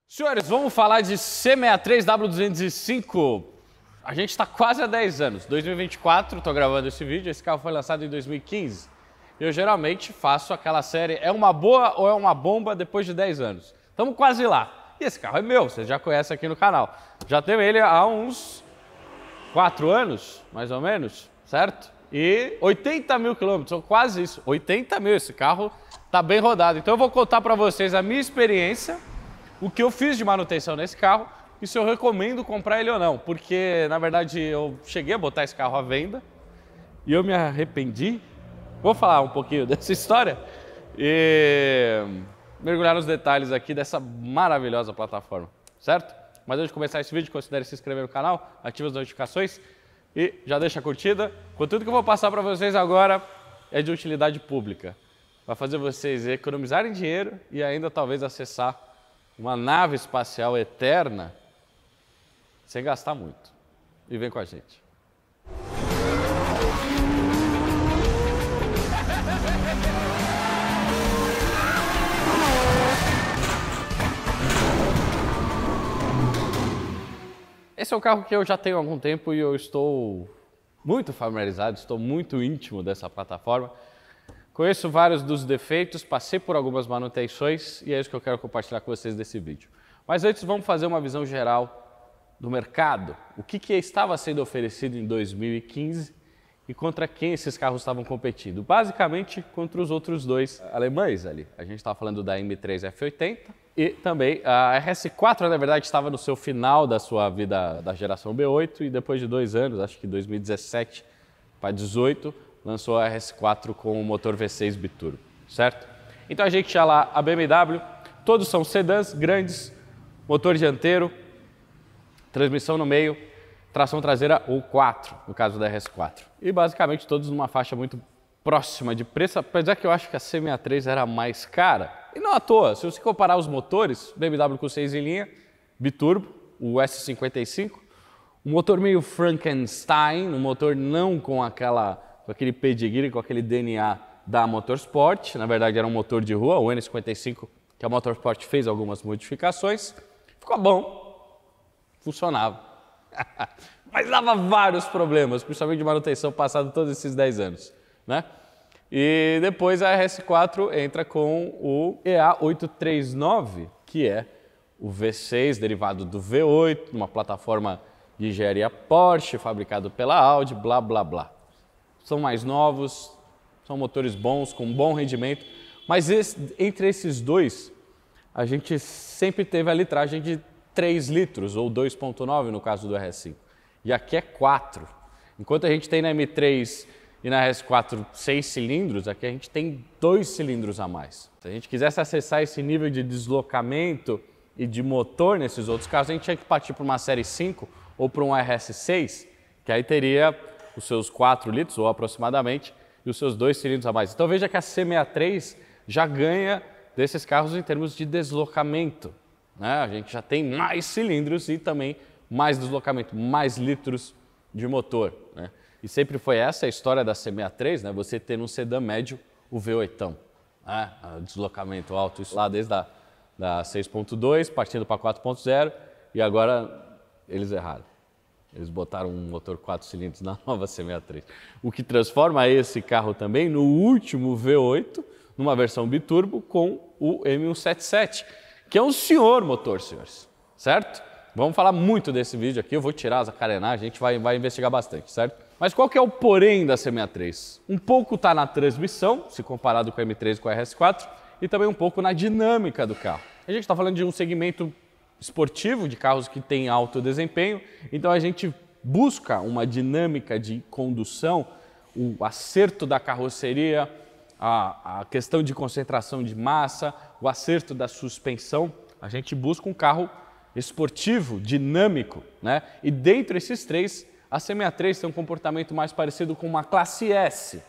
Senhores, vamos falar de C63W205. A gente está quase há 10 anos. 2024, estou gravando esse vídeo. Esse carro foi lançado em 2015. Eu geralmente faço aquela série é uma boa ou é uma bomba depois de 10 anos. Estamos quase lá. E esse carro é meu, vocês já conhecem aqui no canal. Já tenho ele há uns 4 anos, mais ou menos, certo? E 80 mil quilômetros, ou quase isso. 80 mil, esse carro está bem rodado. Então eu vou contar para vocês a minha experiência, o que eu fiz de manutenção nesse carro e se eu recomendo comprar ele ou não. Porque, na verdade, eu cheguei a botar esse carro à venda e eu me arrependi. Vou falar um pouquinho dessa história e mergulhar nos detalhes aqui dessa maravilhosa plataforma, certo? Mas antes de começar esse vídeo, considere se inscrever no canal, ative as notificações e já deixa a curtida. Tudo que eu vou passar para vocês agora é de utilidade pública. Vai fazer vocês economizarem dinheiro e ainda talvez acessar uma nave espacial eterna sem gastar muito. E vem com a gente. Esse é um carro que eu já tenho há algum tempo e eu estou muito familiarizado, estou muito íntimo dessa plataforma. Conheço vários dos defeitos, passei por algumas manutenções e é isso que eu quero compartilhar com vocês nesse vídeo. Mas antes vamos fazer uma visão geral do mercado. O que estava sendo oferecido em 2015 e contra quem esses carros estavam competindo. Basicamente contra os outros dois alemães ali. A gente estava falando da M3 F80 e também a RS4, na verdade, estava no seu final da sua vida da geração B8 e depois de 2 anos, acho que 2017 para 2018, lançou a RS4 com o motor V6 biturbo, certo? Então a gente tinha lá a BMW, todos são sedãs grandes, motor dianteiro, transmissão no meio, tração traseira ou 4, no caso da RS4. E basicamente todos numa faixa muito próxima de preço, apesar que eu acho que a C63 era mais cara. E não à toa, se você comparar os motores, BMW com 6 em linha, biturbo, o S55, um motor meio Frankenstein, um motor não com aquele pedigree, com aquele DNA da Motorsport, na verdade era um motor de rua, o N55, que a Motorsport fez algumas modificações, ficou bom, funcionava, mas dava vários problemas, principalmente de manutenção, passado todos esses 10 anos, né? E depois a RS4 entra com o EA839, que é o V6 derivado do V8, uma plataforma de engenharia Porsche, fabricado pela Audi, blá blá blá. São mais novos, são motores bons, com bom rendimento, mas entre esses dois, a gente sempre teve a litragem de 3 litros, ou 2,9 no caso do RS5. E aqui é 4. Enquanto a gente tem na M3 e na RS4 6 cilindros, aqui a gente tem 2 cilindros a mais. Se a gente quisesse acessar esse nível de deslocamento e de motor nesses outros carros, a gente tinha que partir para uma série 5 ou para um RS6, que aí teria os seus 4 litros, ou aproximadamente, e os seus 2 cilindros a mais. Então veja que a C63 já ganha desses carros em termos de deslocamento, né? A gente já tem mais cilindros e também mais deslocamento, mais litros de motor, né? E sempre foi essa a história da C63, né? Você ter um sedã médio o V8, né? Deslocamento alto, isso lá desde da 6.2, partindo para 4.0, e agora eles erraram. Eles botaram um motor 4 cilindros na nova C63, o que transforma esse carro também no último V8, numa versão biturbo com o M177, que é um senhor motor, senhores, certo? Vamos falar muito desse vídeo aqui, eu vou tirar as carenagens, a gente vai investigar bastante, certo? Mas qual que é o porém da C63? Um pouco está na transmissão, se comparado com a M3 e com a RS4, e também um pouco na dinâmica do carro. A gente está falando de um segmento esportivo, de carros que têm alto desempenho, então a gente busca uma dinâmica de condução, o acerto da carroceria, a questão de concentração de massa, o acerto da suspensão. A gente busca um carro esportivo, dinâmico, né? E dentre esses três, a C63 tem um comportamento mais parecido com uma classe S,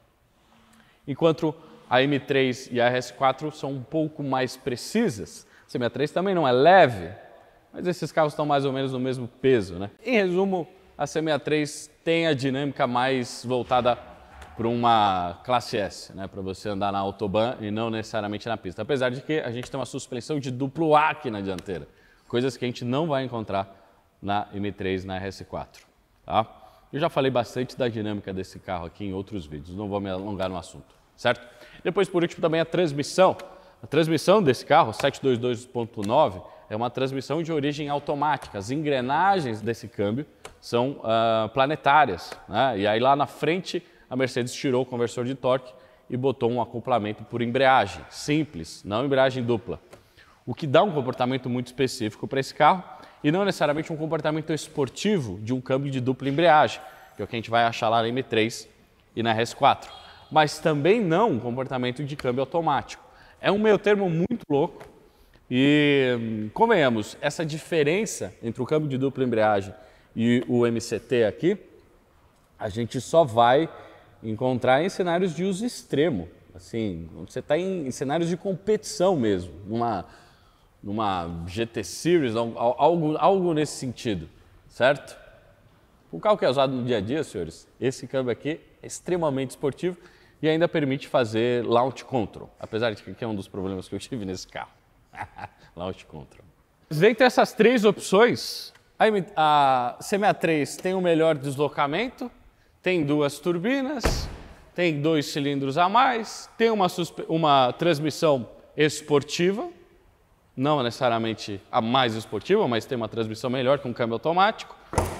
enquanto a M3 e a RS4 são um pouco mais precisas. A C63 também não é leve, mas esses carros estão mais ou menos no mesmo peso, né? Em resumo, a C63 tem a dinâmica mais voltada para uma classe S, né, para você andar na autobahn e não necessariamente na pista. Apesar de que a gente tem uma suspensão de duplo A aqui na dianteira, coisas que a gente não vai encontrar na M3, na RS4. Tá? Eu já falei bastante da dinâmica desse carro aqui em outros vídeos, não vou me alongar no assunto, certo? Depois, por último, também a transmissão. A transmissão desse carro, 722.9, é uma transmissão de origem automática. As engrenagens desse câmbio são planetárias, né? E aí lá na frente a Mercedes tirou o conversor de torque e botou um acoplamento por embreagem, simples, não embreagem dupla. O que dá um comportamento muito específico para esse carro e não necessariamente um comportamento esportivo de um câmbio de dupla embreagem, que é o que a gente vai achar lá na M3 e na RS4. Mas também não um comportamento de câmbio automático. É um meio termo muito louco e, convenhamos, essa diferença entre o câmbio de dupla embreagem e o MCT aqui, a gente só vai encontrar em cenários de uso extremo. Assim, você está em cenários de competição mesmo, numa GT Series, algo nesse sentido, certo? O carro que é usado no dia a dia, senhores, esse câmbio aqui é extremamente esportivo e ainda permite fazer launch control, apesar de que é um dos problemas que eu tive nesse carro. Launch control. Dentre essas três opções, a C63 tem o melhor deslocamento, tem duas turbinas, tem 2 cilindros a mais, tem uma transmissão esportiva, não necessariamente a mais esportiva, mas tem uma transmissão melhor com câmbio automático.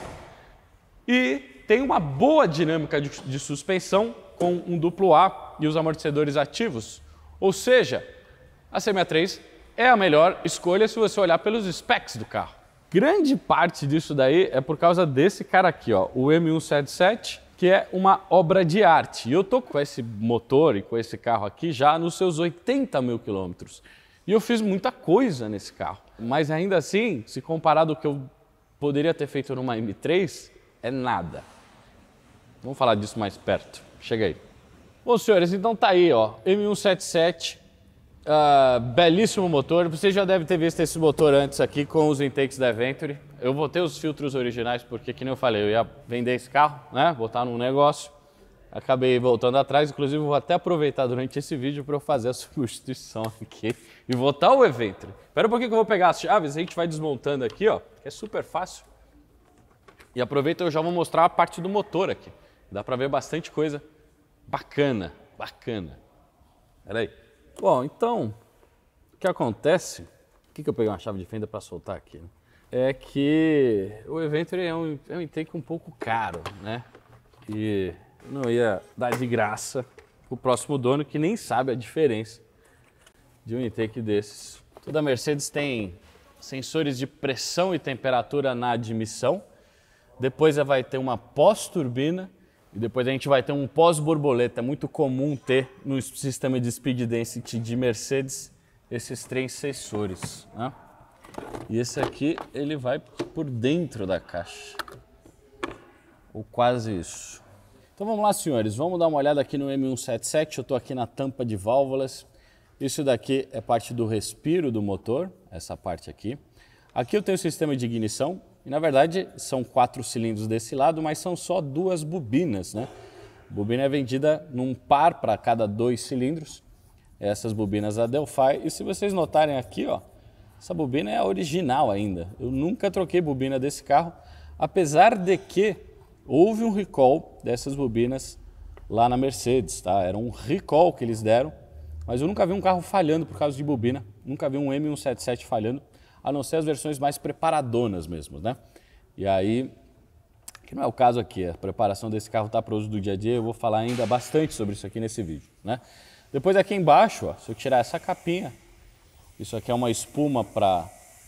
E tem uma boa dinâmica de suspensão com um duplo A e os amortecedores ativos. Ou seja, a C63 é a melhor escolha se você olhar pelos specs do carro. Grande parte disso daí é por causa desse cara aqui, ó, o M177, que é uma obra de arte. E eu tô com esse motor e com esse carro aqui já nos seus 80 mil quilômetros. E eu fiz muita coisa nesse carro. Mas ainda assim, se comparado ao que eu poderia ter feito numa M3, é nada. Vamos falar disso mais perto. Chega aí. Bom, senhores, então tá aí, ó, M177, belíssimo motor. Você já deve ter visto esse motor antes aqui com os intakes da Adventure. Eu vou ter os filtros originais porque, que nem eu falei, eu ia vender esse carro, né, botar num negócio. Acabei voltando atrás, inclusive vou até aproveitar durante esse vídeo para eu fazer a substituição aqui e botar o Adventure. Espera um pouquinho que eu vou pegar as chaves, a gente vai desmontando aqui, ó, que é super fácil. E aproveita, eu já vou mostrar a parte do motor aqui. Dá para ver bastante coisa bacana, bacana. Espera aí. Bom, então, o que acontece, por que eu peguei uma chave de fenda para soltar aqui, né? É que o Adventure é um intake um pouco caro, né? E não ia dar de graça para o próximo dono que nem sabe a diferença de um intake desses. Toda Mercedes tem sensores de pressão e temperatura na admissão, depois vai ter uma pós-turbina e depois a gente vai ter um pós-borboleta. É muito comum ter no sistema de speed density de Mercedes esses três sensores, né? E esse aqui ele vai por dentro da caixa, ou quase isso. Então vamos lá, senhores, vamos dar uma olhada aqui no M177, eu estou aqui na tampa de válvulas. Isso daqui é parte do respiro do motor, essa parte aqui. Aqui eu tenho o sistema de ignição, e na verdade são 4 cilindros desse lado, mas são só 2 bobinas, né? A bobina é vendida num par para cada 2 cilindros, essas bobinas da Delphi. E se vocês notarem aqui, ó, essa bobina é a original ainda. Eu nunca troquei bobina desse carro, apesar de que houve um recall dessas bobinas lá na Mercedes, tá? Era um recall que eles deram, mas eu nunca vi um carro falhando por causa de bobina, nunca vi um M177 falhando, a não ser as versões mais preparadonas mesmo, né? E aí, que não é o caso aqui, a preparação desse carro tá para uso do dia a dia, eu vou falar ainda bastante sobre isso aqui nesse vídeo, né? Depois aqui embaixo, ó, se eu tirar essa capinha, isso aqui é uma espuma para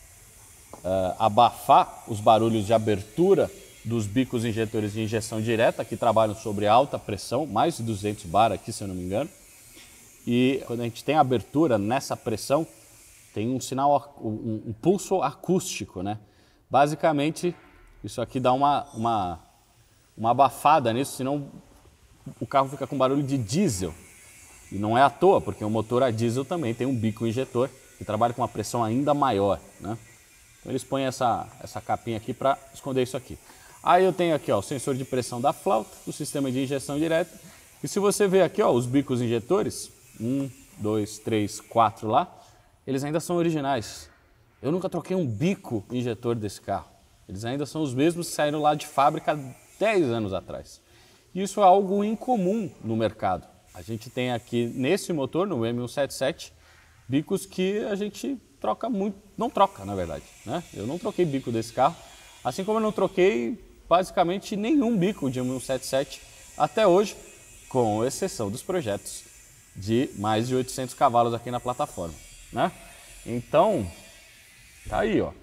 abafar os barulhos de abertura dos bicos injetores de injeção direta, que trabalham sobre alta pressão, mais de 200 bar aqui, se eu não me engano. E quando a gente tem abertura nessa pressão, tem um sinal, um pulso acústico, né? Basicamente, isso aqui dá uma abafada nisso, senão o carro fica com barulho de diesel. E não é à toa, porque o motor a diesel também tem um bico injetor que trabalha com uma pressão ainda maior, né? Então eles põem essa capinha aqui para esconder isso aqui. Aí eu tenho aqui, ó, o sensor de pressão da flauta, o sistema de injeção direta E se você ver aqui, ó, os bicos injetores, 1, 2, 3, 4 lá, eles ainda são originais. Eu nunca troquei um bico injetor desse carro. Eles ainda são os mesmos que saíram lá de fábrica 10 anos atrás. Isso é algo incomum no mercado. A gente tem aqui nesse motor, no M177, bicos que a gente troca muito, não troca na verdade, né? Eu não troquei bico desse carro, assim como eu não troquei basicamente nenhum bico de M177 até hoje, com exceção dos projetos de mais de 800 cavalos aqui na plataforma, né? Então, tá aí, ó.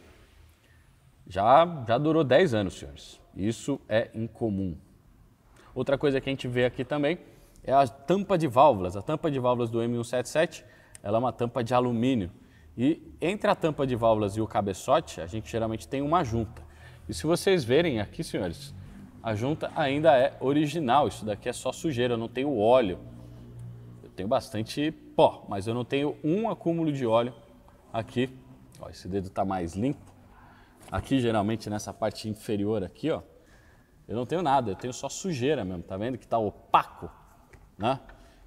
Já durou 10 anos, senhores. Isso é incomum. Outra coisa que a gente vê aqui também é a tampa de válvulas. A tampa de válvulas do M177, ela é uma tampa de alumínio. E entre a tampa de válvulas e o cabeçote, a gente geralmente tem uma junta. E se vocês verem aqui, senhores, a junta ainda é original. Isso daqui é só sujeira, eu não tenho óleo. Eu tenho bastante pó, mas eu não tenho um acúmulo de óleo aqui. Ó, esse dedo está mais limpo. Aqui, geralmente, nessa parte inferior aqui, ó, eu não tenho nada, eu tenho só sujeira mesmo, tá vendo que tá opaco, né?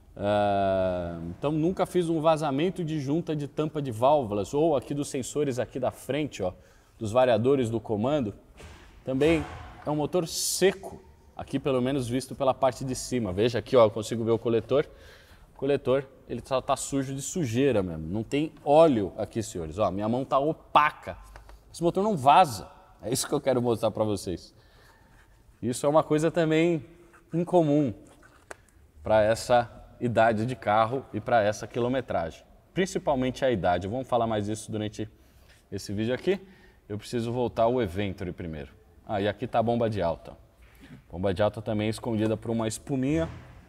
Então, nunca fiz um vazamento de junta de tampa de válvulas, ou aqui dos sensores aqui da frente, ó, dos variadores do comando. Também é um motor seco, aqui pelo menos visto pela parte de cima. Veja aqui, ó, eu consigo ver o coletor. O coletor, ele só tá sujo de sujeira mesmo, não tem óleo aqui, senhores. Ó, minha mão tá opaca. Esse motor não vaza, é isso que eu quero mostrar para vocês. Isso é uma coisa também incomum para essa idade de carro e para essa quilometragem. Principalmente a idade, vamos falar mais disso durante esse vídeo aqui. Eu preciso voltar ao Eventure primeiro. Ah, e aqui está a bomba de alta. Bomba de alta também escondida por uma espuminha,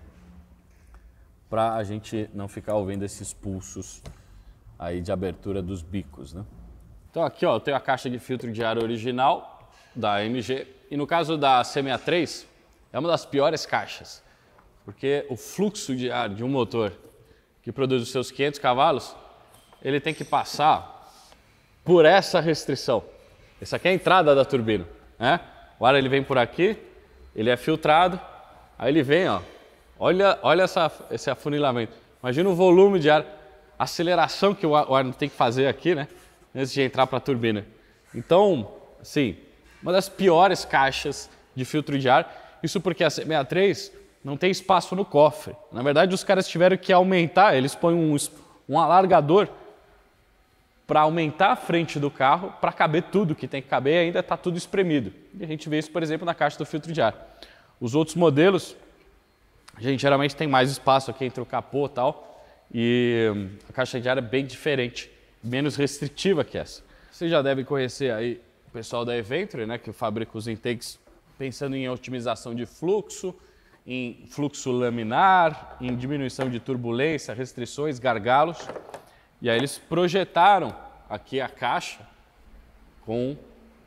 para a gente não ficar ouvindo esses pulsos aí de abertura dos bicos, né? Então aqui, ó, eu tenho a caixa de filtro de ar original da AMG e no caso da C63 é uma das piores caixas, porque o fluxo de ar de um motor que produz os seus 500 cavalos, ele tem que passar por essa restrição. Essa aqui é a entrada da turbina, né? O ar ele vem por aqui, ele é filtrado, aí ele vem, ó, olha esse afunilamento. Imagina o volume de ar, a aceleração que o ar tem que fazer aqui, né? Antes de entrar para a turbina. Então, assim, uma das piores caixas de filtro de ar, isso porque a C63 não tem espaço no cofre. Na verdade, os caras tiveram que aumentar, eles põem um alargador para aumentar a frente do carro, para caber tudo que tem que caber e ainda está tudo espremido. E a gente vê isso, por exemplo, na caixa do filtro de ar. Os outros modelos, a gente geralmente tem mais espaço aqui entre o capô e tal, e a caixa de ar é bem diferente, menos restritiva que essa. Você já deve conhecer aí o pessoal da Eventure, né, que fabrica os intakes pensando em otimização de fluxo, em fluxo laminar, em diminuição de turbulência, restrições, gargalos. E aí eles projetaram aqui a caixa com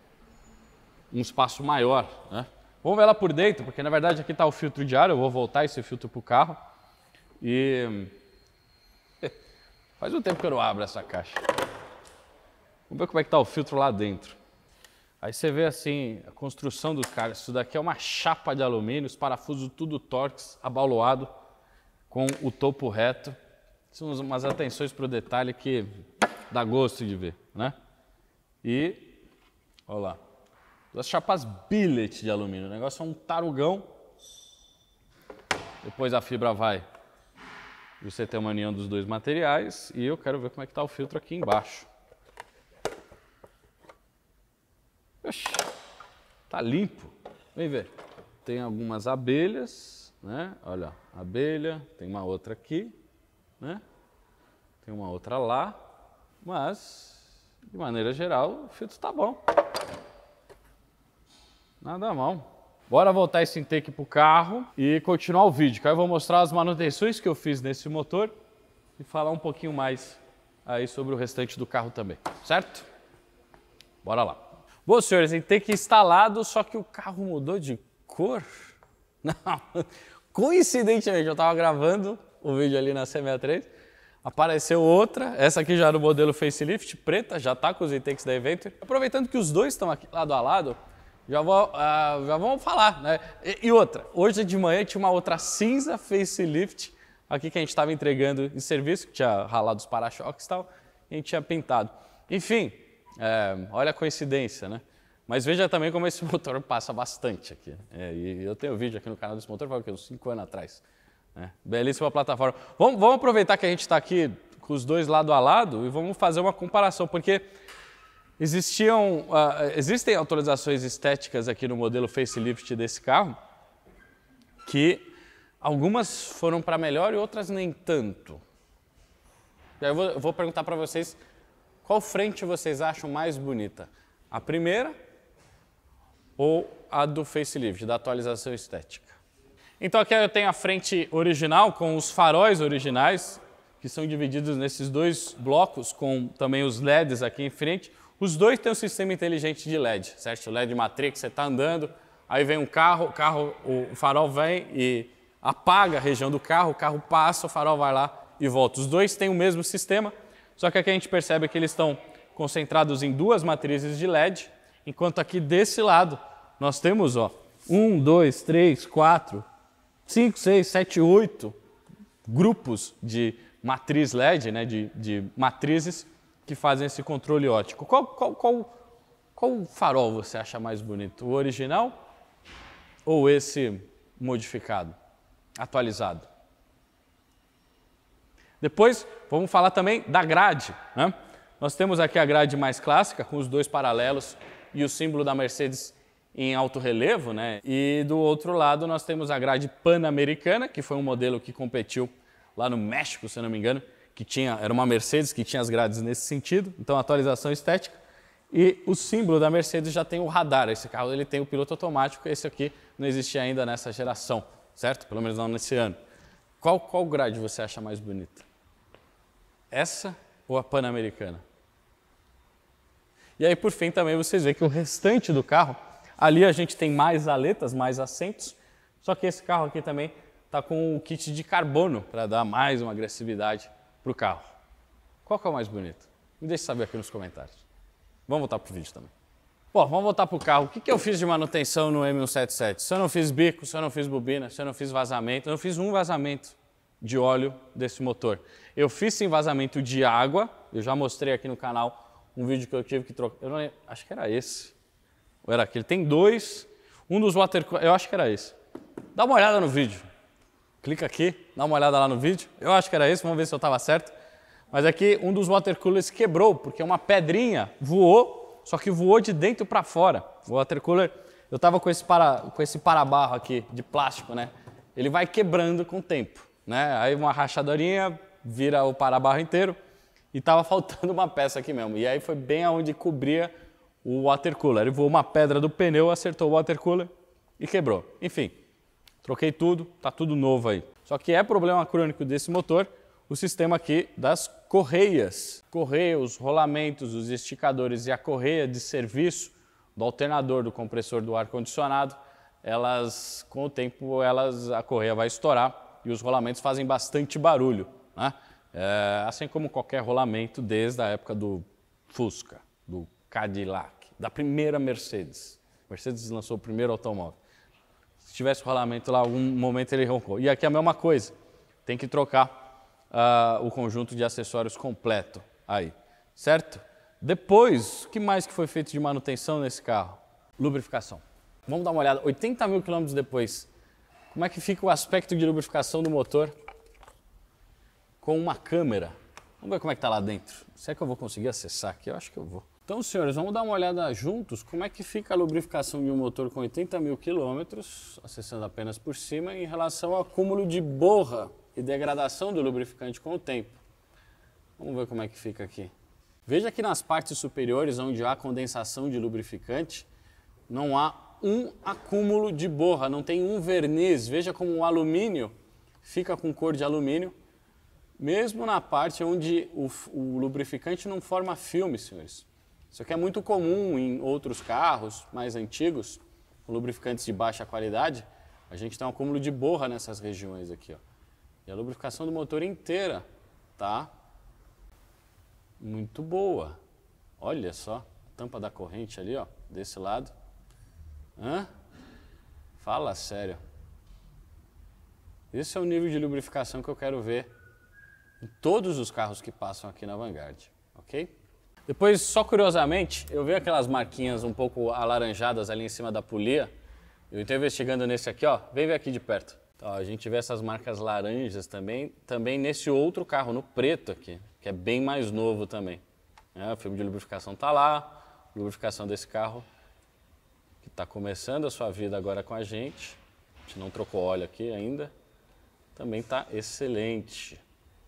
um espaço maior, né? Vamos ver ela por dentro, porque na verdade aqui está o filtro de ar, eu vou voltar esse filtro para o carro. E faz um tempo que eu não abro essa caixa. Vamos ver como é que está o filtro lá dentro. Aí você vê assim, a construção do cara. Isso daqui é uma chapa de alumínio, os parafusos tudo Torx, abaloado, com o topo reto. São umas atenções para o detalhe que dá gosto de ver, né? E, olha lá, duas chapas billet de alumínio. O negócio é um tarugão. Depois a fibra vai. Você tem uma união dos dois materiais e eu quero ver como é que está o filtro aqui embaixo. Oxi, tá limpo. Vem ver. Tem algumas abelhas, né? Olha, abelha, tem uma outra aqui, né? Tem uma outra lá, mas de maneira geral o filtro está bom. Nada mal. Bora voltar esse intake para o carro e continuar o vídeo, que aí eu vou mostrar as manutenções que eu fiz nesse motor e falar um pouquinho mais aí sobre o restante do carro também, certo? Bora lá. Bom, senhores, intake instalado, só que o carro mudou de cor. Não, coincidentemente, eu estava gravando o vídeo ali na C63, apareceu outra, essa aqui já era o modelo facelift, preta, já está com os intakes da Eventure. Aproveitando que os dois estão aqui lado a lado, já vamos falar, né? E outra, hoje de manhã tinha uma outra cinza facelift aqui que a gente estava entregando em serviço, que tinha ralado os para-choques e tal, e a gente tinha pintado. Enfim, olha a coincidência, né? Mas veja também como esse motor passa bastante aqui. E eu tenho vídeo aqui no canal desse motor, foi uns 5 anos atrás. Belíssima plataforma. Vamos aproveitar que a gente está aqui com os dois lado a lado e vamos fazer uma comparação, porque existem atualizações estéticas aqui no modelo facelift desse carro, que algumas foram para melhor e outras nem tanto. Eu vou perguntar para vocês qual frente vocês acham mais bonita, a primeira ou a do facelift, da atualização estética. Então aqui eu tenho a frente original com os faróis originais, que são divididos nesses dois blocos, com também os LEDs aqui em frente. Os dois têm um sistema inteligente de LED, certo? O LED Matrix, você está andando, aí vem um carro, o farol vem e apaga a região do carro, o carro passa, o farol vai lá e volta. Os dois têm o mesmo sistema, só que aqui a gente percebe que eles estão concentrados em duas matrizes de LED, enquanto aqui desse lado nós temos 1, 2, 3, 4, 5, 6, 7, 8 grupos de matriz LED, né, de matrizes que fazem esse controle óptico. Qual farol você acha mais bonito? O original ou esse modificado, atualizado? Depois vamos falar também da grade, né? Nós temos aqui a grade mais clássica, com os dois paralelos e o símbolo da Mercedes em alto relevo, né? E do outro lado nós temos a grade Pan-Americana, que foi um modelo que competiu lá no México, se eu não me engano, era uma Mercedes que tinha as grades nesse sentido, então atualização estética. E o símbolo da Mercedes já tem o radar, esse carro ele tem o piloto automático, esse aqui não existia ainda nessa geração, certo? Pelo menos não nesse ano. Qual grade você acha mais bonita? Essa ou a Pan-Americana? E aí, por fim, também vocês veem que o restante do carro, ali a gente tem mais aletas, mais assentos, só que esse carro aqui também está com o kit de carbono para dar mais uma agressividade para o carro. Qual que é o mais bonito? Me deixe saber aqui nos comentários. Vamos voltar para o vídeo também. Bom, vamos voltar para o carro. O que eu fiz de manutenção no M177? Se eu não fiz bico, se eu não fiz bobina, se eu não fiz vazamento, eu não fiz um vazamento de óleo desse motor. Eu fiz sim vazamento de água, eu já mostrei aqui no canal um vídeo que eu tive que trocar, acho que era esse, ou era aquele, tem dois, um dos water coolers, eu acho que era esse. Dá uma olhada no vídeo, clica aqui, dá uma olhada lá no vídeo, eu acho que era esse, vamos ver se eu estava certo. Mas aqui um dos water coolers quebrou, porque uma pedrinha voou, só que voou de dentro para fora. O water cooler, eu estava com esse para-barro aqui de plástico, né? Ele vai quebrando com o tempo, né? Aí uma rachadorinha vira o para-barro inteiro e estava faltando uma peça aqui mesmo. E aí foi bem aonde cobria o water cooler. Ele voou uma pedra do pneu, acertou o water cooler e quebrou. Enfim, troquei tudo, tá tudo novo aí. Só que é problema crônico desse motor o sistema aqui das correias. Os rolamentos, os esticadores e a correia de serviço do alternador do compressor do ar-condicionado, com o tempo, a correia vai estourar e os rolamentos fazem bastante barulho, né? Assim como qualquer rolamento desde a época do Fusca, do Cadillac, da primeira Mercedes. Mercedes lançou o primeiro automóvel. Se tivesse rolamento lá, algum momento ele roncou. E aqui é a mesma coisa, tem que trocar o conjunto de acessórios completo aí, certo? Depois, o que mais que foi feito de manutenção nesse carro? Lubrificação. Vamos dar uma olhada, 80 mil quilômetros depois, como é que fica o aspecto de lubrificação do motor com uma câmera? Vamos ver como é que está lá dentro. Será que eu vou conseguir acessar aqui? Eu acho que eu vou. Então, senhores, vamos dar uma olhada juntos como é que fica a lubrificação de um motor com 80 mil quilômetros, acessando apenas por cima, em relação ao acúmulo de borra e degradação do lubrificante com o tempo. Vamos ver como é que fica aqui. Veja que nas partes superiores, onde há condensação de lubrificante, não há um acúmulo de borra, não tem um verniz. Veja como o alumínio fica com cor de alumínio, mesmo na parte onde o lubrificante não forma filme, senhores. Isso aqui é muito comum em outros carros mais antigos, com lubrificantes de baixa qualidade. A gente tem um acúmulo de borra nessas regiões aqui, ó. E a lubrificação do motor inteira tá muito boa. Olha só, a tampa da corrente ali, ó, desse lado. Hã? Fala sério. Esse é o nível de lubrificação que eu quero ver em todos os carros que passam aqui na Vanguard, ok? Depois, só curiosamente, eu vi aquelas marquinhas um pouco alaranjadas ali em cima da polia. Eu estou investigando nesse aqui, ó. Vem ver aqui de perto. Então, a gente vê essas marcas laranjas também nesse outro carro, no preto aqui, que é bem mais novo também. O filme de lubrificação está lá, lubrificação desse carro, que está começando a sua vida agora com a gente não trocou óleo aqui ainda, também está excelente.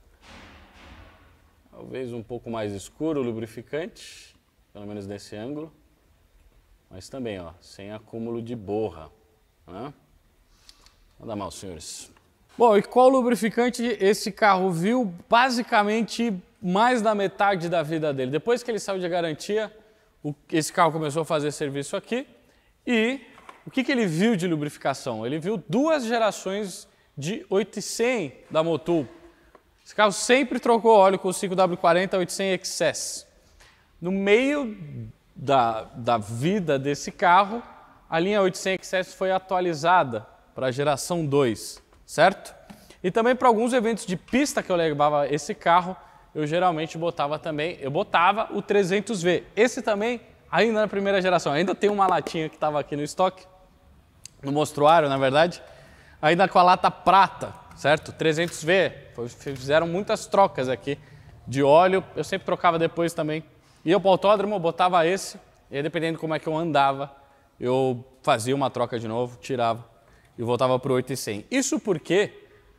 Talvez um pouco mais escuro o lubrificante, pelo menos nesse ângulo, mas também, ó, sem acúmulo de borra. Né? Manda mal, senhores. Bom, e qual lubrificante esse carro viu? Basicamente, mais da metade da vida dele. Depois que ele saiu de garantia, esse carro começou a fazer serviço aqui. E o que ele viu de lubrificação? Ele viu 2 gerações de 800 da Motul. Esse carro sempre trocou óleo com o 5W40 800 XS. No meio da vida desse carro, a linha 800 XS foi atualizada para a geração 2, certo? E também para alguns eventos de pista que eu levava esse carro, eu geralmente botava o 300V. Esse também, ainda na primeira geração, ainda tem uma latinha que estava aqui no estoque, no mostruário, na verdade, ainda com a lata prata, certo? 300V, fizeram muitas trocas aqui de óleo, eu sempre trocava depois também. Ia para o autódromo, eu botava esse, e aí, dependendo de como é que eu andava, eu fazia uma troca de novo, tirava e voltava para o 800. Isso porque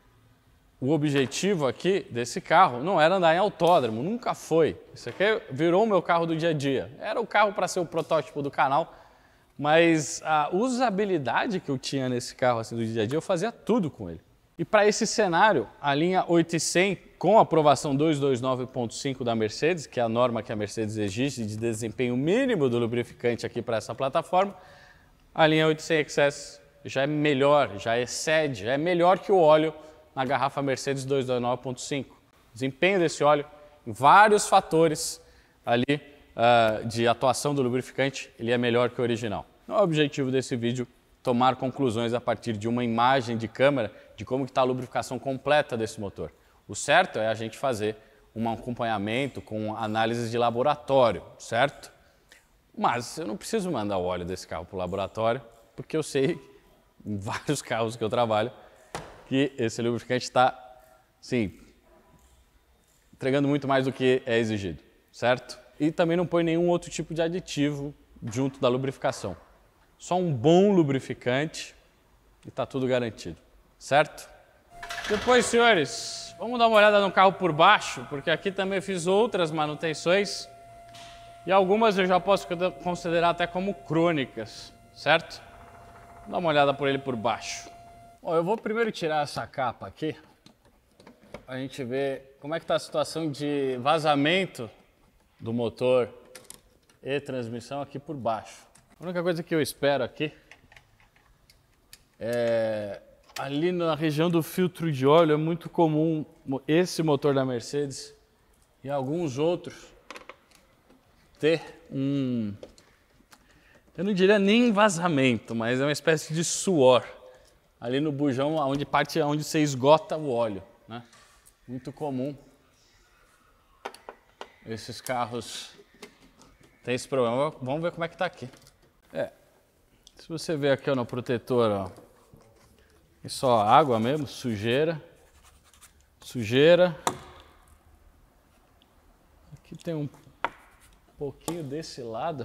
o objetivo aqui desse carro não era andar em autódromo, nunca foi. Isso aqui virou o meu carro do dia a dia. Era o carro para ser o protótipo do canal, mas a usabilidade que eu tinha nesse carro assim, do dia a dia, eu fazia tudo com ele. E para esse cenário, a linha 800, com a aprovação 229.5 da Mercedes, que é a norma que a Mercedes exige de desempenho mínimo do lubrificante aqui para essa plataforma, a linha 800 XS já é melhor, já é melhor que o óleo na garrafa Mercedes 229.5. O desempenho desse óleo, em vários fatores ali de atuação do lubrificante, ele é melhor que o original. Não é o objetivo desse vídeo tomar conclusões a partir de uma imagem de câmera de como está a lubrificação completa desse motor. O certo é a gente fazer um acompanhamento com análises de laboratório, certo? Mas eu não preciso mandar o óleo desse carro para o laboratório, porque eu sei, em vários carros que eu trabalho, que esse lubrificante está, sim, entregando muito mais do que é exigido, certo? E também não põe nenhum outro tipo de aditivo junto da lubrificação. Só um bom lubrificante e está tudo garantido, certo? Depois, senhores, vamos dar uma olhada no carro por baixo, porque aqui também fiz outras manutenções e algumas eu já posso considerar até como crônicas, certo? Vamos dar uma olhada por ele por baixo. Bom, eu vou primeiro tirar essa capa aqui, para a gente ver como é que está a situação de vazamento do motor e transmissão aqui por baixo. A única coisa que eu espero aqui é ali na região do filtro de óleo é muito comum esse motor da Mercedes e alguns outros ter eu não diria nem vazamento, mas é uma espécie de suor ali no bujão, onde você esgota o óleo, né? Muito comum esses carros têm esse problema. Vamos ver como é que tá aqui. Se você ver aqui ó, no protetor, ó, é só água mesmo, sujeira. Aqui tem um pouquinho desse lado.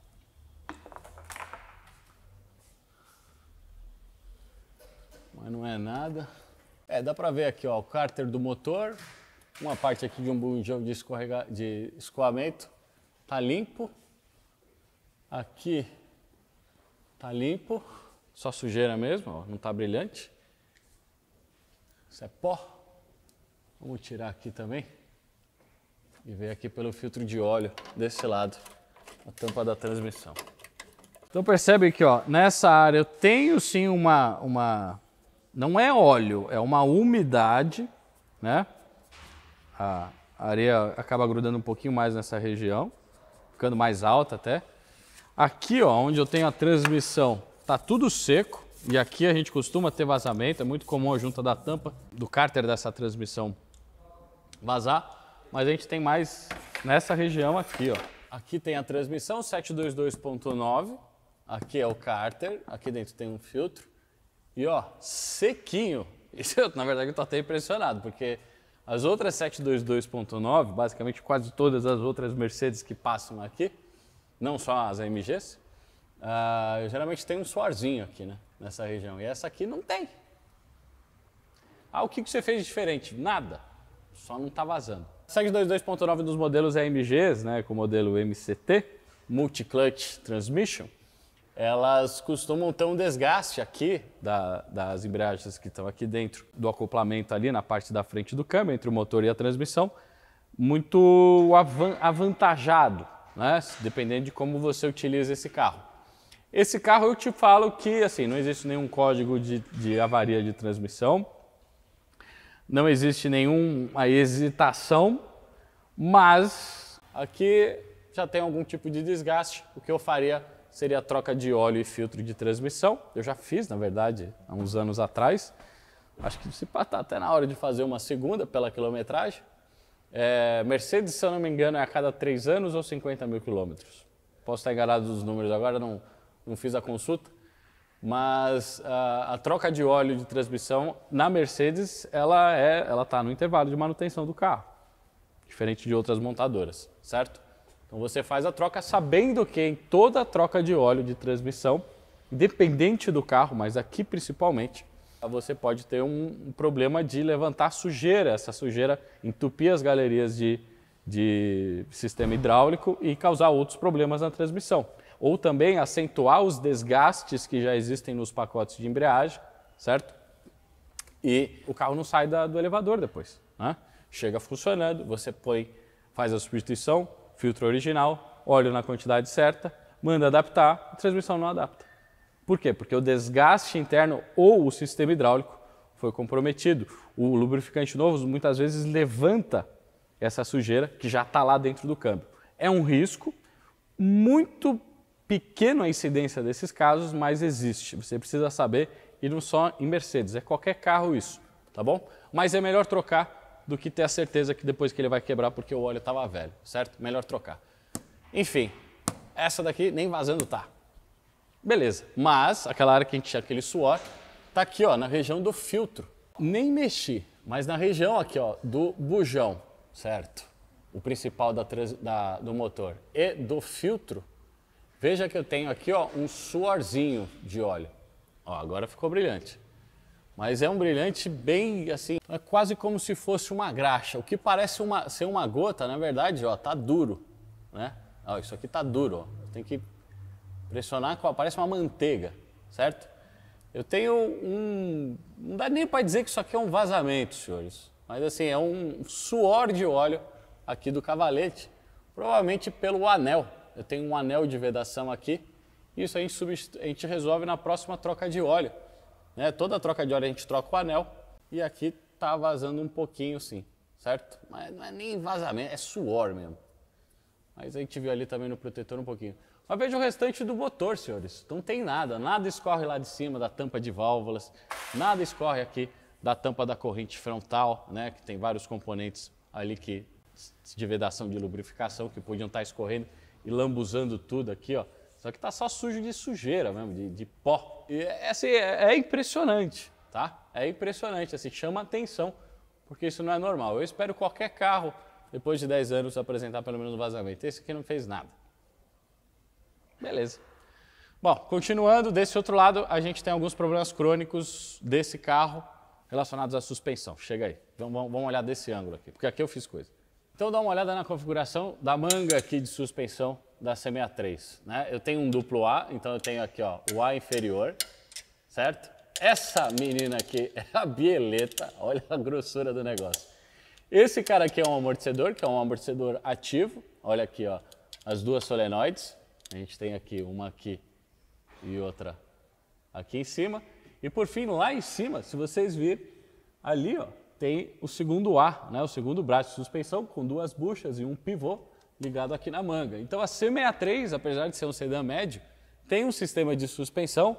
Mas não é nada. Dá pra ver aqui ó, o cárter do motor, uma parte aqui de um bujão de escoamento, tá limpo. Aqui tá limpo, só sujeira mesmo, ó, não tá brilhante. Isso é pó. Vamos tirar aqui também e ver aqui pelo filtro de óleo desse lado, a tampa da transmissão. Então percebe que ó, nessa área eu tenho sim não é óleo, é uma umidade, né? A areia acaba grudando um pouquinho mais nessa região, ficando mais alta até. Aqui, ó, onde eu tenho a transmissão, tá tudo seco e aqui a gente costuma ter vazamento, é muito comum a junta da tampa do cárter dessa transmissão vazar, mas a gente tem mais nessa região aqui, ó. Aqui tem a transmissão 722.9, aqui é o cárter, aqui dentro tem um filtro e ó, sequinho. Isso, na verdade, eu tô até impressionado, porque as outras 722.9, basicamente quase todas as outras Mercedes que passam aqui, não só as AMGs, geralmente tem um suorzinho aqui, né, nessa região. E essa aqui não tem. O que você fez de diferente? Nada. Só não está vazando. 722.9 dos modelos AMGs, né, com o modelo MCT, Multi-Clutch Transmission, elas costumam ter um desgaste aqui das embreagens que estão aqui dentro do acoplamento ali na parte da frente do câmbio, entre o motor e a transmissão, muito avantajado, né? Dependendo de como você utiliza esse carro. Esse carro eu te falo que assim, não existe nenhum código de avaria de transmissão, não existe nenhuma hesitação, mas aqui já tem algum tipo de desgaste. O que eu faria seria a troca de óleo e filtro de transmissão. Eu já fiz, na verdade, há uns anos atrás. Acho que se está até na hora de fazer uma segunda pela quilometragem. Mercedes, se eu não me engano, é a cada 3 anos ou 50 mil quilômetros. Posso estar enganado dos números agora, não fiz a consulta. Mas a troca de óleo de transmissão na Mercedes, ela está no intervalo de manutenção do carro. Diferente de outras montadoras, certo? Então você faz a troca sabendo que em toda troca de óleo de transmissão, independente do carro, mas aqui principalmente, você pode ter um problema de levantar sujeira, essa sujeira entupir as galerias de sistema hidráulico e causar outros problemas na transmissão. Ou também acentuar os desgastes que já existem nos pacotes de embreagem, certo? E o carro não sai do elevador depois, né? Chega funcionando, você faz a substituição, filtro original, óleo na quantidade certa, manda adaptar, a transmissão não adapta. Por quê? Porque o desgaste interno ou o sistema hidráulico foi comprometido. O lubrificante novo muitas vezes levanta essa sujeira que já está lá dentro do câmbio. É um risco, muito pequeno a incidência desses casos, mas existe. Você precisa saber, e não só em Mercedes, é qualquer carro isso, tá bom? Mas é melhor trocar do que ter a certeza que depois que ele vai quebrar porque o óleo estava velho, certo? Melhor trocar. Enfim, essa daqui nem vazando tá. Beleza, mas aquela área que a gente tinha aquele suor, tá aqui ó, na região do filtro. Nem mexi, mas na região aqui ó, do bujão, certo? O principal do motor e do filtro, veja que eu tenho aqui ó, um suorzinho de óleo. Ó, agora ficou brilhante. Mas é um brilhante bem assim, é quase como se fosse uma graxa. O que parece ser uma gota, na verdade, ó, tá duro, né? Ó, isso aqui tá duro, ó. Tem que pressionar, parece uma manteiga, certo? Eu tenho não dá nem para dizer que isso aqui é um vazamento, senhores. Mas assim, é um suor de óleo aqui do cavalete, provavelmente pelo anel. Eu tenho um anel de vedação aqui. Isso a gente resolve na próxima troca de óleo. Toda troca de óleo a gente troca o anel e aqui tá vazando um pouquinho sim, certo? Mas não é nem vazamento, é suor mesmo. Mas a gente viu ali também no protetor um pouquinho. Mas veja o restante do motor, senhores. Não tem nada, nada escorre lá de cima da tampa de válvulas, nada escorre aqui da tampa da corrente frontal, né? Que tem vários componentes ali de vedação de lubrificação que podiam estar escorrendo e lambuzando tudo aqui, ó. Só que tá só sujo de sujeira mesmo, de pó. E assim, é impressionante, tá? É impressionante, assim, chama atenção, porque isso não é normal. Eu espero qualquer carro, depois de 10 anos, apresentar pelo menos um vazamento. Esse aqui não fez nada. Beleza. Bom, continuando, desse outro lado, a gente tem alguns problemas crônicos desse carro relacionados à suspensão. Chega aí, vamos olhar desse ângulo aqui, porque aqui eu fiz coisa. Então dá uma olhada na configuração da manga aqui de suspensão da C63, né? Eu tenho um duplo A, então eu tenho aqui ó, o A inferior, certo? Essa menina aqui é a bieleta, olha a grossura do negócio. Esse cara aqui é um amortecedor, que é um amortecedor ativo, olha aqui ó, as duas solenoides, a gente tem aqui uma aqui e outra aqui em cima. E por fim, lá em cima, se vocês virem, ali ó, tem o segundo A, né? O segundo braço de suspensão com duas buchas e um pivô ligado aqui na manga. Então a C63, apesar de ser um sedã médio, tem um sistema de suspensão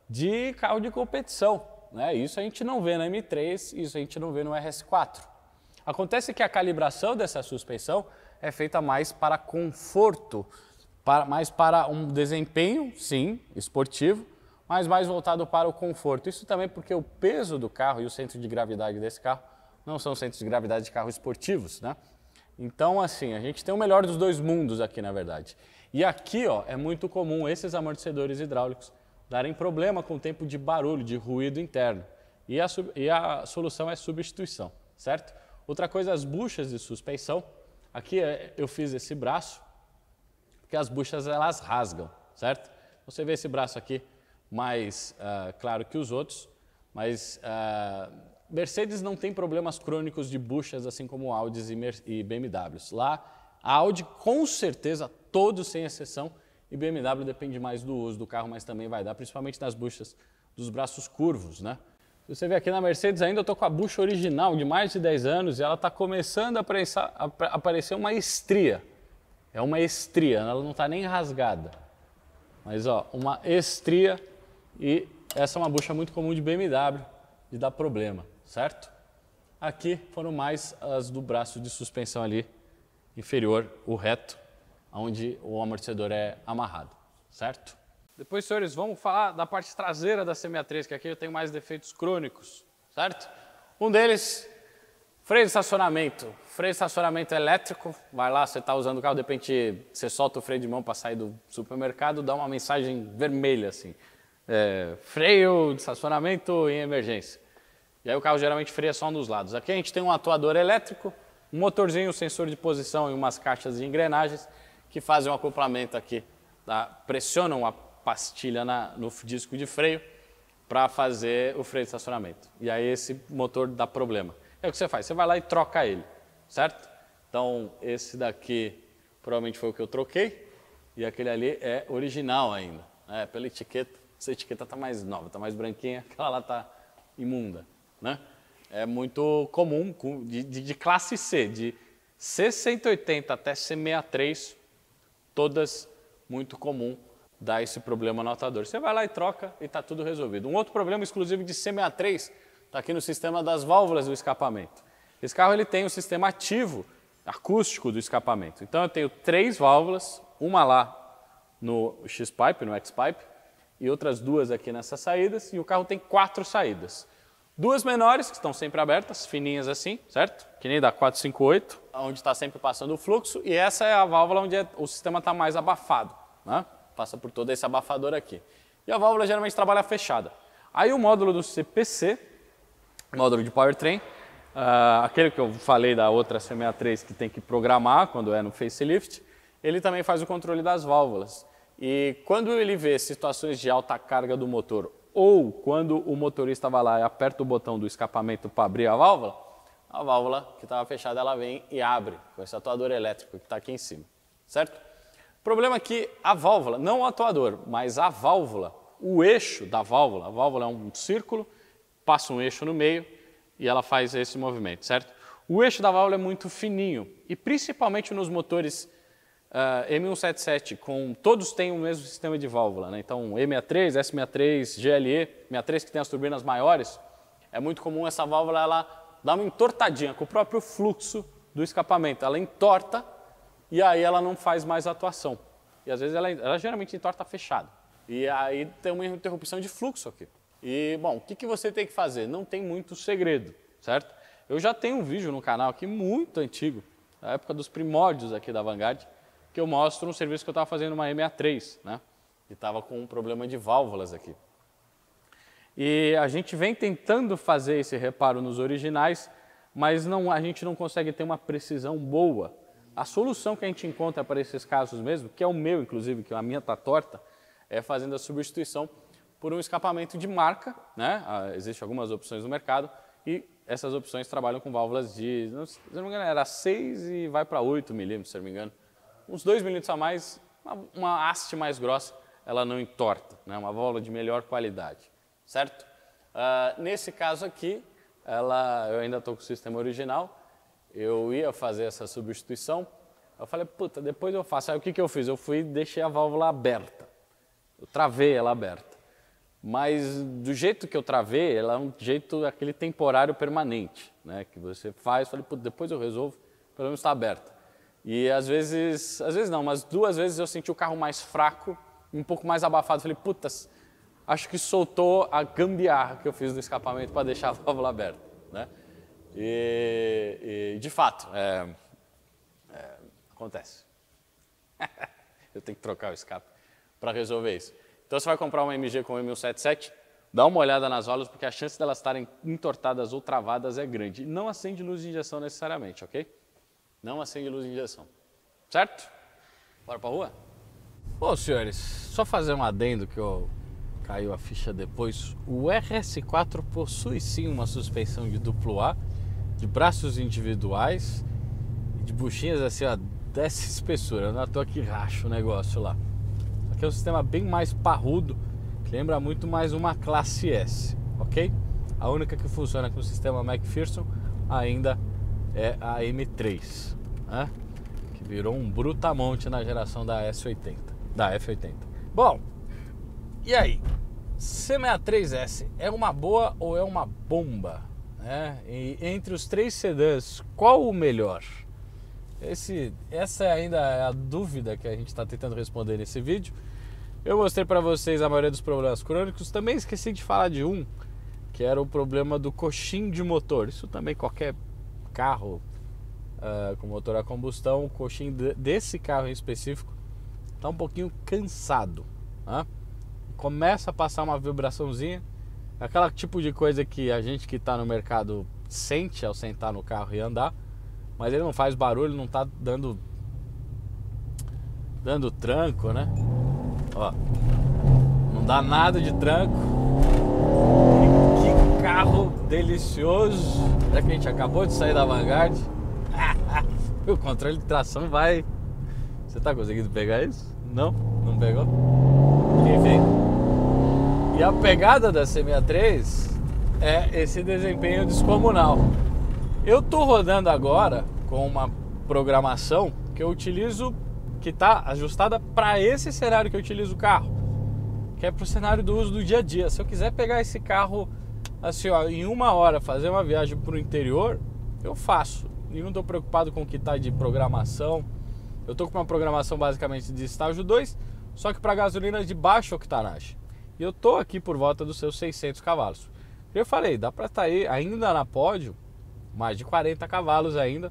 de carro de competição, né? Isso a gente não vê na M3, isso a gente não vê no RS4. Acontece que a calibração dessa suspensão é feita mais para conforto, mais para um desempenho, sim, esportivo, mas mais voltado para o conforto. Isso também porque o peso do carro e o centro de gravidade desse carro não são centros de gravidade de carros esportivos, né? Então, assim, a gente tem o melhor dos dois mundos aqui, na verdade. E aqui, ó, é muito comum esses amortecedores hidráulicos darem problema com o tempo de barulho, de ruído interno. E a solução é substituição, certo? Outra coisa, as buchas de suspensão. Aqui eu fiz esse braço, porque as buchas elas rasgam, certo? Você vê esse braço aqui mais claro que os outros, mas Mercedes não tem problemas crônicos de buchas assim como Audis e BMWs. Lá, a Audi com certeza, todos sem exceção, e BMW depende mais do uso do carro, mas também vai dar, principalmente nas buchas dos braços curvos, né? Você vê aqui na Mercedes ainda eu estou com a bucha original de mais de 10 anos e ela está começando a aparecer uma estria. É uma estria, ela não está nem rasgada. Mas ó, uma estria, e essa é uma bucha muito comum de BMW, de dar problema, certo? Aqui foram mais as do braço de suspensão ali, inferior, o reto, onde o amortecedor é amarrado, certo? Depois, senhores, vamos falar da parte traseira da C63, que aqui eu tenho mais defeitos crônicos, certo? Um deles, freio de estacionamento. Freio de estacionamento elétrico, vai lá, você está usando o carro, de repente você solta o freio de mão para sair do supermercado, dá uma mensagem vermelha assim, freio de estacionamento em emergência. E aí o carro geralmente freia só um dos lados. Aqui a gente tem um atuador elétrico, um motorzinho, um sensor de posição e umas caixas de engrenagens que fazem um acoplamento aqui, pressionam a pastilha no disco de freio para fazer o freio de estacionamento. E aí esse motor dá problema. É o que você faz, você vai lá e troca ele, certo? Então esse daqui provavelmente foi o que eu troquei e aquele ali é original ainda. Pela etiqueta, essa etiqueta está mais nova, está mais branquinha, aquela lá está imunda, né? É muito comum de classe C, de C180 até C63, todas muito comum dar esse problema no atuador. Você vai lá e troca e está tudo resolvido. Um outro problema exclusivo de C63 está aqui no sistema das válvulas do escapamento. Esse carro ele tem um sistema ativo acústico do escapamento. Então eu tenho 3 válvulas, uma lá no X-Pipe, no X-Pipe, e outras 2 aqui nessas saídas, e o carro tem 4 saídas. 2 menores, que estão sempre abertas, fininhas assim, certo? Que nem da 458, onde está sempre passando o fluxo, e essa é a válvula onde o sistema está mais abafado, né? Passa por todo esse abafador aqui. E a válvula geralmente trabalha fechada. Aí o módulo do CPC, módulo de powertrain, aquele que eu falei da outra C63 que tem que programar quando é no facelift, ele também faz o controle das válvulas. E quando ele vê situações de alta carga do motor ou quando o motorista vai lá e aperta o botão do escapamento para abrir a válvula que estava fechada ela vem e abre com esse atuador elétrico que está aqui em cima, certo? O problema é que a válvula, não o atuador, mas a válvula, o eixo da válvula, a válvula é um círculo, passa um eixo no meio e ela faz esse movimento, certo? O eixo da válvula é muito fininho e principalmente nos motores M177, todos têm o mesmo sistema de válvula, né? Então E63, S63, GLE, 63 que tem as turbinas maiores, é muito comum essa válvula ela dar uma entortadinha com o próprio fluxo do escapamento, ela entorta e aí ela não faz mais atuação. E às vezes ela geralmente entorta fechado. E aí tem uma interrupção de fluxo aqui. E, bom, o que você tem que fazer? Não tem muito segredo, certo? Eu já tenho um vídeo no canal aqui muito antigo, da época dos primórdios aqui da Vanguard, que eu mostro um serviço que eu estava fazendo numa E63, né? E estava com um problema de válvulas aqui. E a gente vem tentando fazer esse reparo nos originais, mas a gente não consegue ter uma precisão boa. A solução que a gente encontra para esses casos mesmo, que é o meu inclusive, que a minha está torta, é fazendo a substituição por um escapamento de marca, né? Existem algumas opções no mercado e essas opções trabalham com válvulas de, se não me engano, era 6 e vai para 8 milímetros, se não me engano. Uns 2 milímetros a mais, uma haste mais grossa, ela não entorta, né? Uma válvula de melhor qualidade, certo? Nesse caso aqui, eu ainda estou com o sistema original, eu ia fazer essa substituição, eu falei, puta, depois eu faço. Aí o que eu fiz? Eu fui e deixei a válvula aberta, eu travei ela aberta. mas do jeito que eu travei, ela é um jeito, aquele temporário permanente, né? Que você faz, falei, depois eu resolvo, pelo menos está aberta. E às vezes não, mas 2 vezes eu senti o carro mais fraco, um pouco mais abafado, falei, putas, acho que soltou a gambiarra que eu fiz no escapamento para deixar a válvula aberta, né? E de fato, acontece. Eu tenho que trocar o escape para resolver isso. Então você vai comprar uma MG com M177, dá uma olhada nas válvulas, porque a chance delas estarem entortadas ou travadas é grande. Não acende luz de injeção necessariamente, ok? Não acende luz de injeção. Certo? Bora pra rua? Bom, senhores, só fazer um adendo que caiu a ficha depois. O RS4 possui sim uma suspensão de duplo A, de braços individuais, de buchinhas assim, ó, dessa espessura. Não é à toa que racha o negócio lá. Aqui é um sistema bem mais parrudo, que lembra muito mais uma classe S, ok? A única que funciona com o sistema McPherson ainda é a M3, né? Que virou um brutamonte na geração da S80, da F80. Bom, e aí? C63S é uma boa ou é uma bomba? E entre os 3 sedãs, qual o melhor? Essa ainda é a dúvida que a gente está tentando responder nesse vídeo. Eu mostrei para vocês a maioria dos problemas crônicos. Também esqueci de falar de um, que era o problema do coxim de motor. Isso também qualquer carro com motor a combustão, o coxim desse carro em específico está um pouquinho cansado, né? Começa a passar uma vibraçãozinha, aquela tipo de coisa que a gente que está no mercado sente ao sentar no carro e andar, mas ele não faz barulho, não está dando tranco, né? Ó, não dá nada de tranco. Que carro delicioso! Já que a gente acabou de sair da Vanguard, o controle de tração vai. Você tá conseguindo pegar isso? Não? Não pegou? Enfim. E a pegada da C63 é esse desempenho descomunal. Eu tô rodando agora com uma programação que eu utilizo, que está ajustada para esse cenário que eu utilizo o carro, que é para o cenário do uso do dia a dia. Se eu quiser pegar esse carro assim, ó, em 1 hora, fazer uma viagem para o interior, eu faço. E não estou preocupado com o que está de programação. Eu estou com uma programação basicamente de estágio 2, só que para gasolina de baixa octanagem. E eu estou aqui por volta dos seus 600 cavalos. Eu falei, dá para estar aí ainda na pódio, mais de 40 cavalos ainda,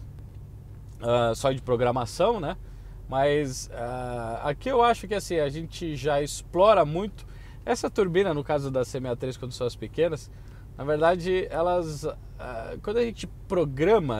só de programação, né? Mas aqui eu acho que assim, a gente já explora muito. Essa turbina, no caso da C63, quando são as pequenas, na verdade, elas, quando a gente programa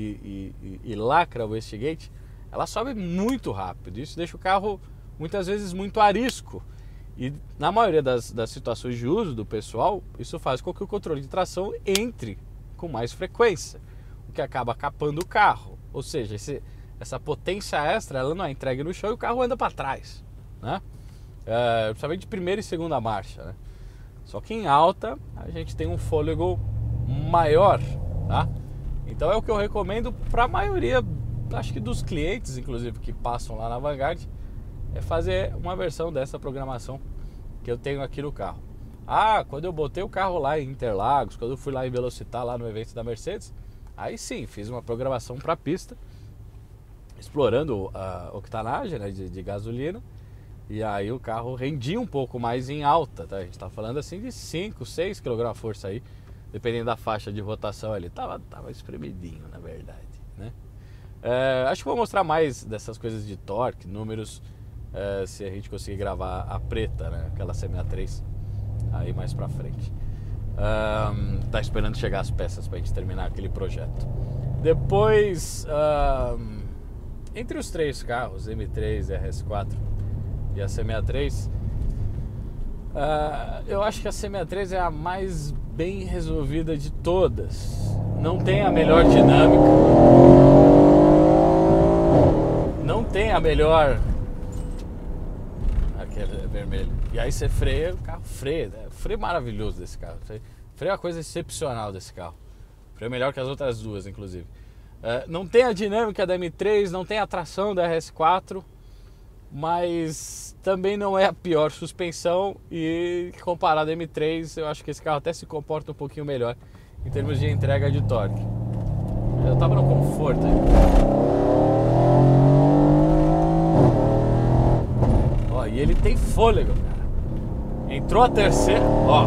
e lacra o wastegate, ela sobe muito rápido. Isso deixa o carro muitas vezes muito arisco. E na maioria das situações de uso do pessoal, isso faz com que o controle de tração entre com mais frequência, o que acaba capando o carro. Ou seja, essa potência extra, ela não é entregue no chão e o carro anda para trás, né? Principalmente de primeira e segunda marcha, né? Só que em alta a gente tem um fôlego maior, tá? Então é o que eu recomendo para a maioria, acho que dos clientes, inclusive, que passam lá na Vanguard, é fazer uma versão dessa programação que eu tenho aqui no carro. Quando eu botei o carro lá em Interlagos, quando eu fui lá em Velocitar, lá no evento da Mercedes, aí sim, fiz uma programação para pista, explorando a octanagem, né, de gasolina, e aí o carro rendia um pouco mais em alta, tá? A gente tá falando assim de 5, 6 kgf aí, dependendo da faixa de rotação ali. Tava espremidinho, na verdade, né? Acho que vou mostrar mais dessas coisas de torque, números, se a gente conseguir gravar a preta, né? Aquela C63 aí mais pra frente. Tá esperando chegar as peças pra gente terminar aquele projeto. Depois, entre os 3 carros, M3, RS4 e a C63, eu acho que a C63 é a mais bem resolvida de todas. Não tem a melhor dinâmica, não tem a melhor... Aquele é vermelho. E aí você freia, o carro freia, né? Freio maravilhoso desse carro. Freio é uma coisa excepcional desse carro. Freio melhor que as outras duas, inclusive. Não tem a dinâmica da M3, não tem a tração da RS4. mas também não é a pior suspensão e comparado ao M3, eu acho que esse carro até se comporta um pouquinho melhor em termos de entrega de torque. Eu tava no conforto aí. Ó, e ele tem fôlego, cara. Entrou a terceira, ó.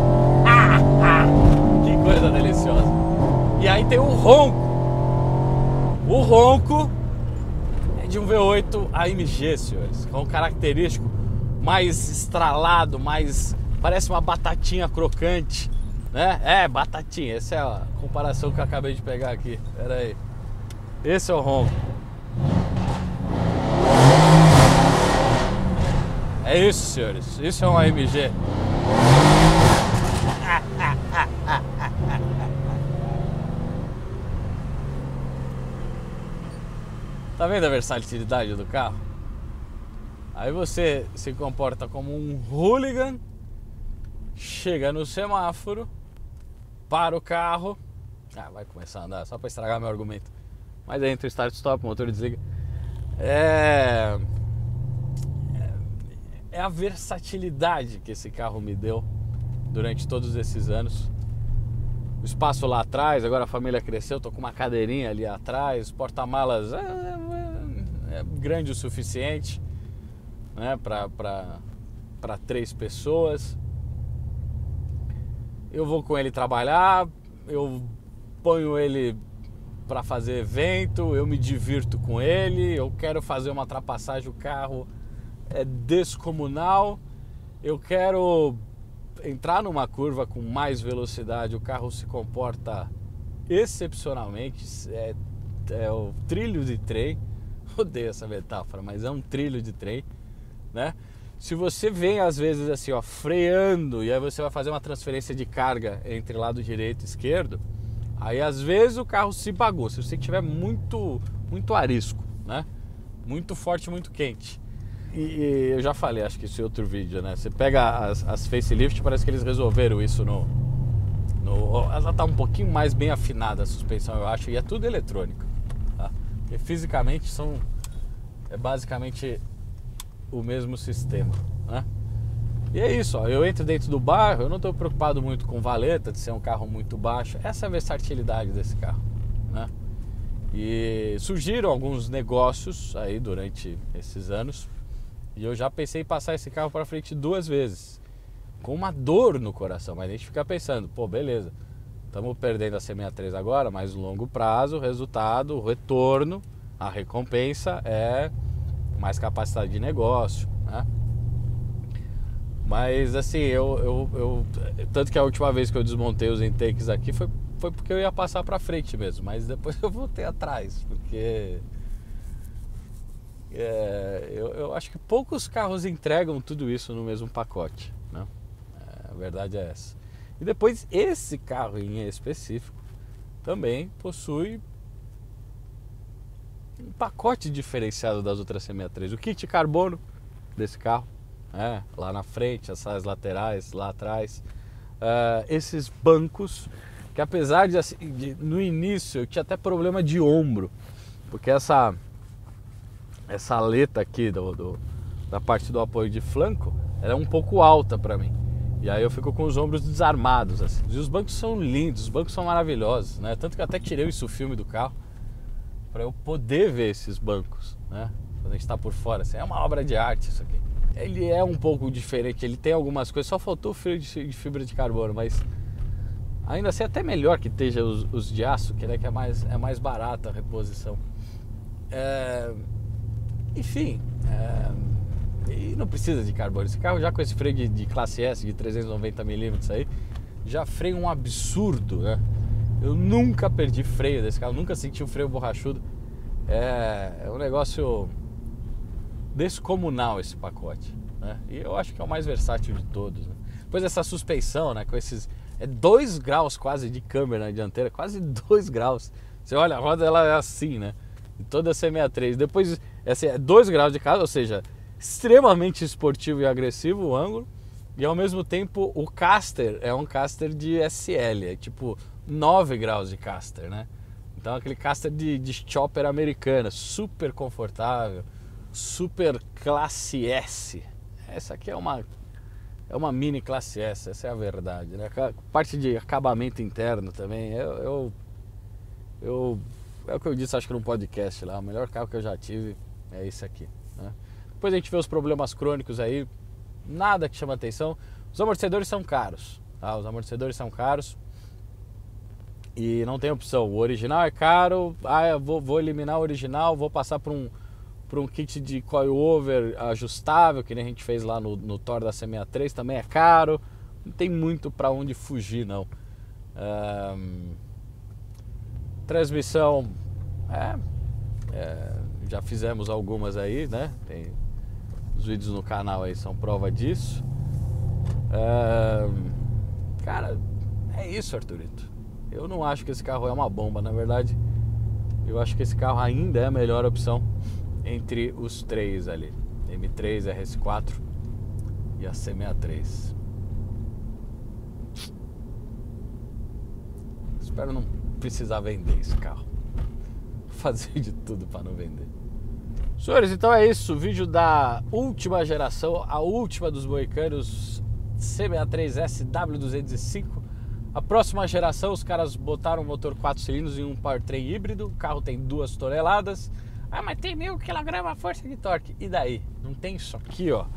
Que coisa deliciosa. E aí tem o ronco. O ronco é de um V8 AMG, senhores. Com um característico mais estralado, mais... parece uma batatinha crocante, né? É, batatinha. Essa é a comparação que eu acabei de pegar aqui. Pera aí. Esse é o ronco. É isso, senhores. Isso é um AMG. Tá vendo a versatilidade do carro? Aí você se comporta como um hooligan, chega no semáforo, para o carro, vai começar a andar, só para estragar meu argumento. Mas aí entra o start stop, o motor desliga. É a versatilidade que esse carro me deu durante todos esses anos. O espaço lá atrás, agora a família cresceu, tô com uma cadeirinha ali atrás, porta-malas é grande o suficiente, né, para 3 pessoas. Eu vou com ele trabalhar, eu ponho ele para fazer evento, eu me divirto com ele, eu quero fazer uma ultrapassagem, o carro é descomunal, eu quero entrar numa curva com mais velocidade, o carro se comporta excepcionalmente, é o trilho de trem, odeio essa metáfora, mas é um trilho de trem, né? Se você vem às vezes assim, ó, freando, e aí você vai fazer uma transferência de carga entre lado direito e esquerdo, aí às vezes o carro se bagunça, se você tiver muito arisco, né? Muito forte, muito quente. E eu já falei, acho que isso é outro vídeo, né? Você pega as facelift, parece que eles resolveram isso ela tá um pouquinho mais bem afinada a suspensão, eu acho, e é tudo eletrônico, tá? Porque fisicamente é basicamente o mesmo sistema, né? E é isso, ó, eu entro dentro do bairro, eu não estou preocupado muito com valeta, de ser um carro muito baixo. Essa é a versatilidade desse carro, né? E surgiram alguns negócios aí durante esses anos, e eu já pensei em passar esse carro para frente 2 vezes, com uma dor no coração, mas a gente fica pensando, pô, beleza, estamos perdendo a C63 agora, mas no longo prazo, o resultado, o retorno, a recompensa é mais capacidade de negócio, né? Mas assim, tanto que a última vez que eu desmontei os intakes aqui foi porque eu ia passar para frente mesmo, mas depois eu voltei atrás, porque eu acho que poucos carros entregam tudo isso no mesmo pacote, né? A verdade é essa. E depois esse carro em específico também possui um pacote diferenciado das outras C63. O kit carbono desse carro, lá na frente, as saias laterais lá atrás, esses bancos que apesar de no início eu tinha até problema de ombro, porque essa aleta aqui da parte do apoio de flanco era um pouco alta para mim, e aí eu fico com os ombros desarmados assim. E os bancos são lindos, os bancos são maravilhosos, né? Tanto que eu até tirei o filme do carro para eu poder ver esses bancos, né? Quando a gente está por fora, assim, é uma obra de arte isso aqui. Ele é um pouco diferente, ele tem algumas coisas, só faltou o fio de fibra de carbono, mas ainda assim até melhor que esteja os de aço, que é mais barata a reposição. Enfim, e não precisa de carbono. Esse carro já com esse freio de classe S de 390mm aí, já freia um absurdo, né? Eu nunca perdi freio desse carro, nunca senti um freio borrachudo. É um negócio descomunal esse pacote, né? E eu acho que é o mais versátil de todos, né? Depois essa suspensão, né, com esses 2 graus quase de câmera na dianteira, quase 2 graus. Você olha, a roda ela é assim, né? E toda a C63. Depois 2 graus de cada, ou seja, extremamente esportivo e agressivo o ângulo. E ao mesmo tempo o caster é um caster de SL, é tipo 9 graus de caster, né? Então aquele caster de chopper americana, super confortável, Super Classe S. Essa aqui é uma mini Classe S, essa é a verdade, né? Parte de acabamento interno também, é o que eu disse, acho que no podcast lá, o melhor carro que eu já tive é esse aqui, né? Depois a gente vê os problemas crônicos aí, nada que chama atenção. Os amortecedores são caros, tá? Os amortecedores são caros e não tem opção. O original é caro, eu vou eliminar o original, vou passar por um kit de coilover ajustável, que nem a gente fez lá no Thor da C63, também é caro. Não tem muito para onde fugir, não. Transmissão, já fizemos algumas aí, né? Tem os vídeos no canal aí, são prova disso. Cara, é isso, Arthurito. Eu não acho que esse carro é uma bomba, na verdade. Eu acho que esse carro ainda é a melhor opção entre os três ali, M3, RS4 e a C63. Espero não precisar vender esse carro. Vou fazer de tudo para não vender. Senhores, então é isso, o vídeo da última geração, a última dos moicanos, C63S W205. A próxima geração, os caras botaram um motor 4 cilindros em um powertrain híbrido, o carro tem 2 toneladas. Ah, mas tem 1000 kg força de torque. E daí? Não tem isso aqui, ó.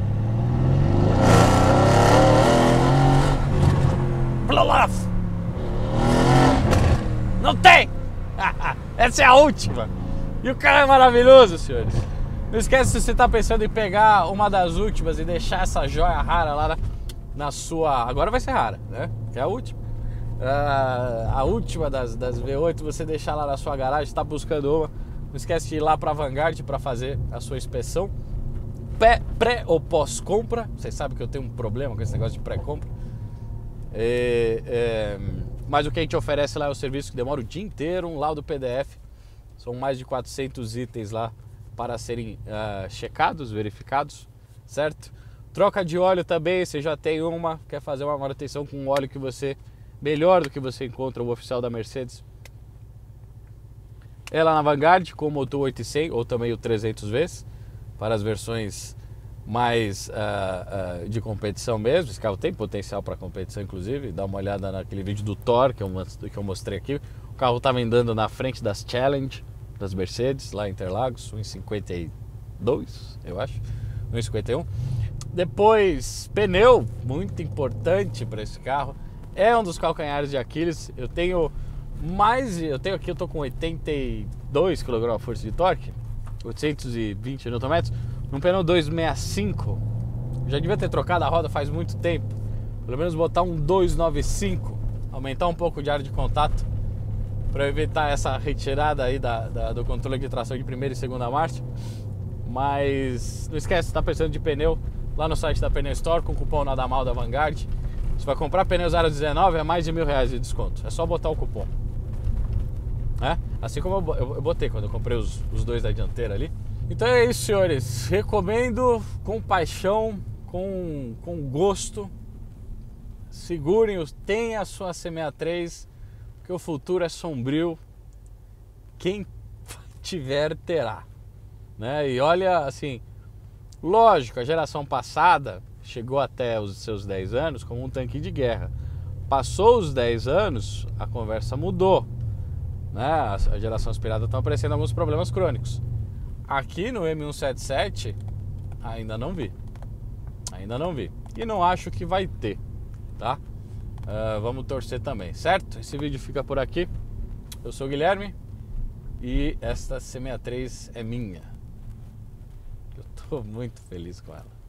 Não tem! Essa é a última! E o carro é maravilhoso, senhores. Não esquece, se você tá pensando em pegar uma das últimas e deixar essa joia rara lá na sua... Agora vai ser rara, né? Que é a última. A última das V8, você deixar lá na sua garagem, tá buscando uma. Não esquece de ir lá pra Vanguard para fazer a sua inspeção. Pré ou pós-compra. Vocês sabem que eu tenho um problema com esse negócio de pré-compra. Mas o que a gente oferece lá é o serviço que demora o dia inteiro, um laudo PDF. São mais de 400 itens lá para serem checados, verificados, certo? Troca de óleo também, você já tem uma, quer fazer uma manutenção com um óleo que você, melhor do que você encontra o oficial da Mercedes. É lá na Vanguard com o motor 800 ou também o 300V, para as versões mais de competição mesmo. Esse carro tem potencial para competição, inclusive. Dá uma olhada naquele vídeo do Thor que eu mostrei aqui. O carro estava andando na frente das Challenge, das Mercedes, lá em Interlagos, 1,52, eu acho, 1,51. Depois, pneu, muito importante para esse carro. É um dos calcanhares de Aquiles. Eu tô com 82 kgf de torque, 820 Nm, num pneu 265. Já devia ter trocado a roda faz muito tempo. Pelo menos botar um 295, aumentar um pouco de área de contato para evitar essa retirada aí do controle de tração de primeira e segunda marcha. Mas não esquece, se tá precisando de pneu, lá no site da Pneu Store, com o cupom Nada Mal da Vanguard, você vai comprar pneu 019, é mais de R$1.000 de desconto. É só botar o cupom. Assim como eu botei quando eu comprei os dois da dianteira ali. Então é isso, senhores. Recomendo com paixão, com gosto. Segurem, tenha a sua C63, porque o futuro é sombrio. Quem tiver, terá. Né? E olha, assim, lógico, a geração passada chegou até os seus 10 anos como um tanque de guerra. Passou os 10 anos, a conversa mudou. Né? A geração aspirada está aparecendo alguns problemas crônicos. Aqui no M177 ainda não vi. E não acho que vai ter, tá? Vamos torcer também, certo? Esse vídeo fica por aqui. Eu sou o Guilherme e esta C63 é minha. Eu tô muito feliz com ela.